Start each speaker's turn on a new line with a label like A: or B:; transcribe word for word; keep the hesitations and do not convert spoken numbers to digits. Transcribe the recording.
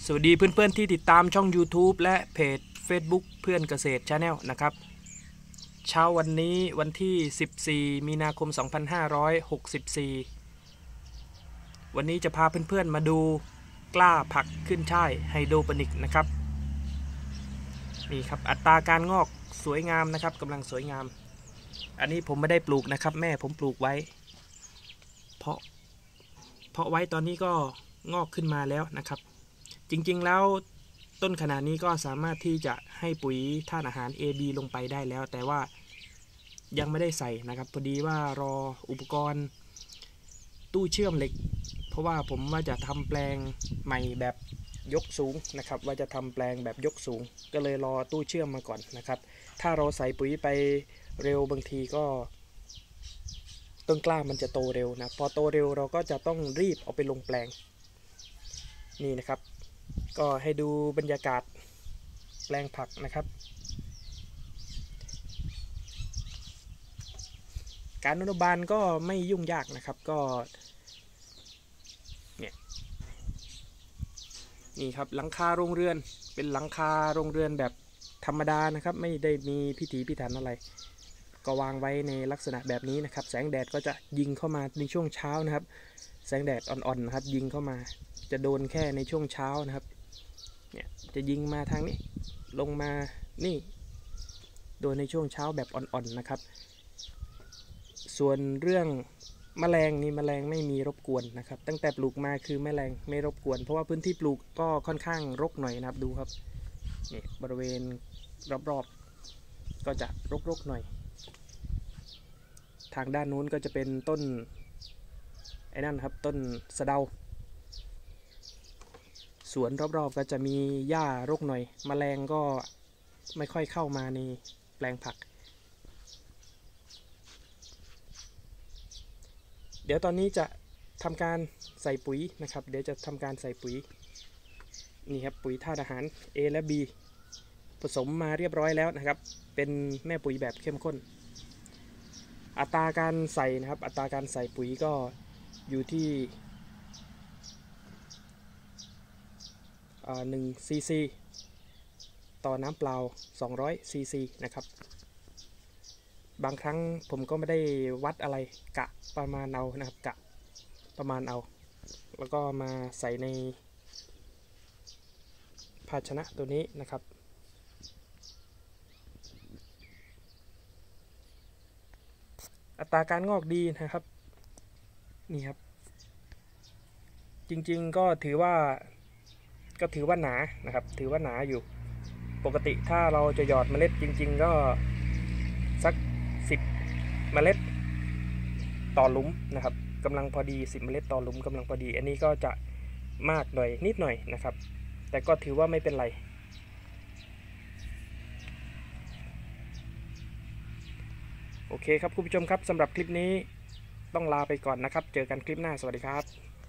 A: สวัสดีเพื่อนๆที่ติดตามช่อง YouTube และเพจ Facebook เพื่อนเกษตร Channel นะครับเช้าวันนี้วันที่สิบสี่มีนาคมสองพันห้าร้อยหกสิบสี่วันนี้จะพาเพื่อนๆมาดูกล้าผักขึ้นช่ายไฮโดรโปนิกนะครับนี่ครับอัตราการงอกสวยงามนะครับกำลังสวยงามอันนี้ผมไม่ได้ปลูกนะครับแม่ผมปลูกไว้เพาะเพาะไว้ตอนนี้ก็งอกขึ้นมาแล้วนะครับจริงๆแล้วต้นขนาดนี้ก็สามารถที่จะให้ปุ๋ยธาตุอาหาร เอ บี ลงไปได้แล้วแต่ว่ายังไม่ได้ใส่นะครับพอดีว่ารออุปกรณ์ตู้เชื่อมเหล็กเพราะว่าผมว่าจะทำแปลงใหม่แบบยกสูงนะครับว่าจะทำแปลงแบบยกสูงก็เลยรอตู้เชื่อมมาก่อนนะครับถ้าเราใส่ปุ๋ยไปเร็วบางทีก็ต้นกล้ามันจะโตเร็วนะพอโตเร็วเราก็จะต้องรีบเอาไปลงแปลงนี่นะครับก็ให้ดูบรรยากาศแปลงผักนะครับการอนุบาลก็ไม่ยุ่งยากนะครับก็เนี่ยนี่ครับหลังคาโรงเรือนเป็นหลังคาโรงเรือนแบบธรรมดานะครับไม่ได้มีพิถีพิถันอะไรก็วางไว้ในลักษณะแบบนี้นะครับแสงแดดก็จะยิงเข้ามาในช่วงเช้านะครับแสงแดดอ่อนๆนะครับยิงเข้ามาจะโดนแค่ในช่วงเช้านะครับเนี่ยจะยิงมาทางนี้ลงมานี่โดนในช่วงเช้าแบบอ่อนๆนะครับส่วนเรื่องแมลงนี่แมลงไม่มีรบกวนนะครับตั้งแต่ปลูกมาคือแมลงไม่รบกวนเพราะว่าพื้นที่ปลูกก็ค่อนข้างรกหน่อยนะครับดูครับนี่บริเวณรอบๆก็จะรกๆหน่อยทางด้านนู้นก็จะเป็นต้นไอ้นั่นครับต้นสะเดาสวนรอบๆก็จะมีหญ้ารกหน่อยแมลงก็ไม่ค่อยเข้ามาในแปลงผักเดี๋ยวตอนนี้จะทำการใส่ปุ๋ยนะครับเดี๋ยวจะทำการใส่ปุ๋ยนี่ครับปุ๋ยธาตุอาหาร A และ B ผสมมาเรียบร้อยแล้วนะครับเป็นแม่ปุ๋ยแบบเข้มข้นอัตราการใส่นะครับอัตราการใส่ปุ๋ยก็อยู่ที่หนึ่งซีซีต่อน้ำเปล่าสองร้อยซีซีนะครับบางครั้งผมก็ไม่ได้วัดอะไรกะประมาณเอานะครับกะประมาณเอาแล้วก็มาใส่ในภาชนะตัวนี้นะครับอัตราการงอกดีนะครับนี่ครับจริงๆก็ถือว่าก็ถือว่าหนานะครับถือว่าหนาอยู่ปกติถ้าเราจะหยอดเมล็ดจริงๆก็สักสิบเมล็ดต่อหลุมนะครับกำลังพอดีสิบเมล็ดต่อหลุมกำลังพอดีอันนี้ก็จะมากหน่อยนิดหน่อยนะครับแต่ก็ถือว่าไม่เป็นไรโอเคครับคุณผู้ชมครับสำหรับคลิปนี้ต้องลาไปก่อนนะครับเจอกันคลิปหน้าสวัสดีครับ